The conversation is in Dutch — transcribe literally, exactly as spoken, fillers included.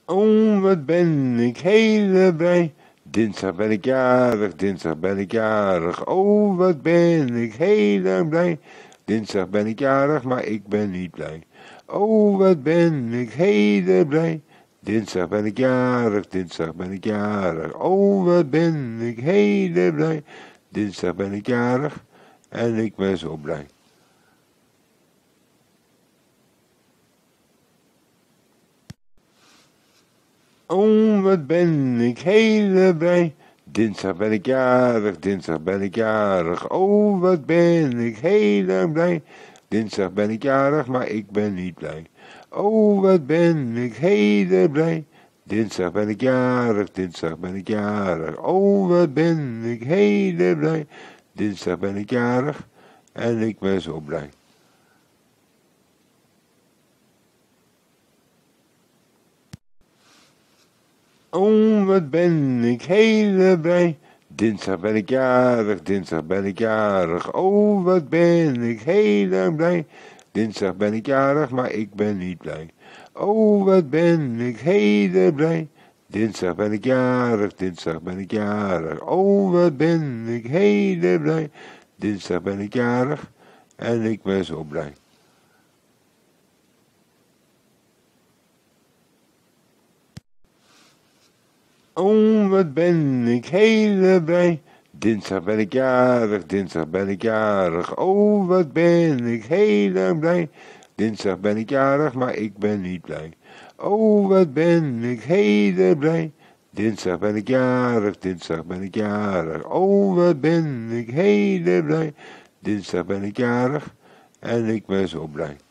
Oh, wat ben ik heel blij. Dinsdag ben ik jarig, dinsdag ben ik jarig. Oh, wat ben ik heel blij. Dinsdag ben ik jarig, maar ik ben niet blij. Oh, wat ben ik heel blij. Dinsdag ben ik jarig, dinsdag ben ik jarig. Oh, wat ben ik heel blij. Dinsdag ben ik jarig en ik ben zo blij. Oh, wat ben ik heel blij. Dinsdag ben ik jarig, dinsdag ben ik jarig. Oh, wat ben ik heel blij. Dinsdag ben ik jarig, maar ik ben niet blij. Oh, wat ben ik heel blij. Dinsdag ben ik jarig, dinsdag ben ik jarig. Oh, wat ben ik heel blij. Dinsdag ben ik jarig en ik ben zo blij. Oh, wat ben ik heel blij. Dinsdag ben ik jarig, dinsdag ben ik jarig. Oh, wat ben ik heel blij. Dinsdag ben ik jarig, maar ik ben niet blij. Oh, wat ben ik heel blij. Dinsdag ben ik jarig, dinsdag ben ik jarig. Oh, wat ben ik heel blij. Dinsdag ben ik jarig en ik ben zo blij. Oh, wat ben ik heel blij. Dinsdag ben ik jarig, dinsdag ben ik jarig. Oh, wat ben ik heel blij. Dinsdag ben ik jarig, maar ik ben niet blij. Oh, wat ben ik heel blij. Dinsdag ben ik jarig, dinsdag ben ik jarig. Oh, wat ben ik heel blij. Dinsdag ben ik jarig en ik ben zo blij.